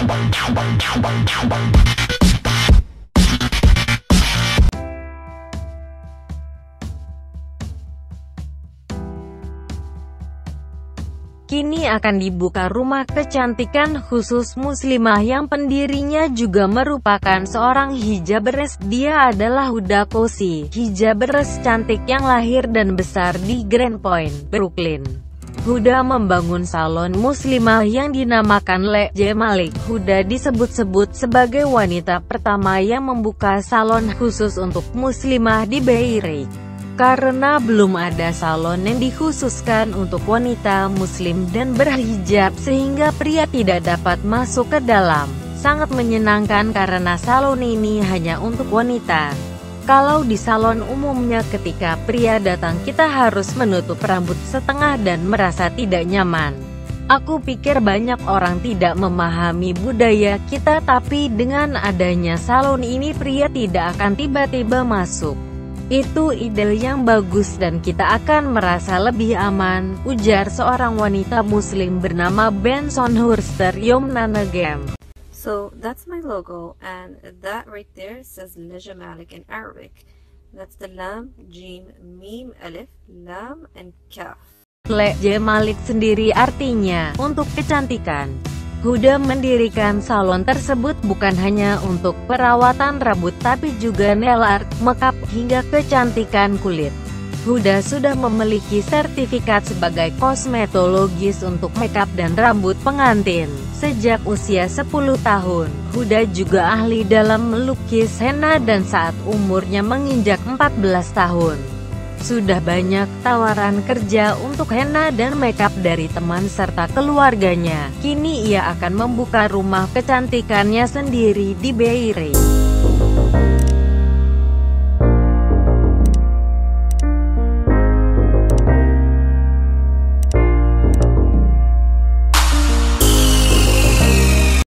Kini akan dibuka rumah kecantikan khusus muslimah yang pendirinya juga merupakan seorang hijabers. Dia adalah Huda Kousi, hijabers cantik yang lahir dan besar di Grand Point, Brooklyn. Huda membangun salon muslimah yang dinamakan Le J Malik. Huda disebut-sebut sebagai wanita pertama yang membuka salon khusus untuk muslimah di Beirut. Karena belum ada salon yang dikhususkan untuk wanita muslim dan berhijab sehingga pria tidak dapat masuk ke dalam. Sangat menyenangkan karena salon ini hanya untuk wanita. Kalau di salon umumnya ketika pria datang kita harus menutup rambut setengah dan merasa tidak nyaman. Aku pikir banyak orang tidak memahami budaya kita, tapi dengan adanya salon ini pria tidak akan tiba-tiba masuk. Itu ide yang bagus dan kita akan merasa lebih aman, ujar seorang wanita muslim bernama Benson Hurster Yomnanagam. So that's my logo, and that right there says Le J Malik in Arabic. That's the Lam, Jim, Mim, Alif, Lam, and Kaf. Le J Malik sendiri artinya untuk kecantikan. Huda mendirikan salon tersebut bukan hanya untuk perawatan rambut tapi juga nail art, makeup, hingga kecantikan kulit. Huda sudah memiliki sertifikat sebagai kosmetologis untuk makeup dan rambut pengantin. Sejak usia 10 tahun, Huda juga ahli dalam melukis henna dan saat umurnya menginjak 14 tahun. Sudah banyak tawaran kerja untuk henna dan makeup dari teman serta keluarganya. Kini ia akan membuka rumah kecantikannya sendiri di Beirut.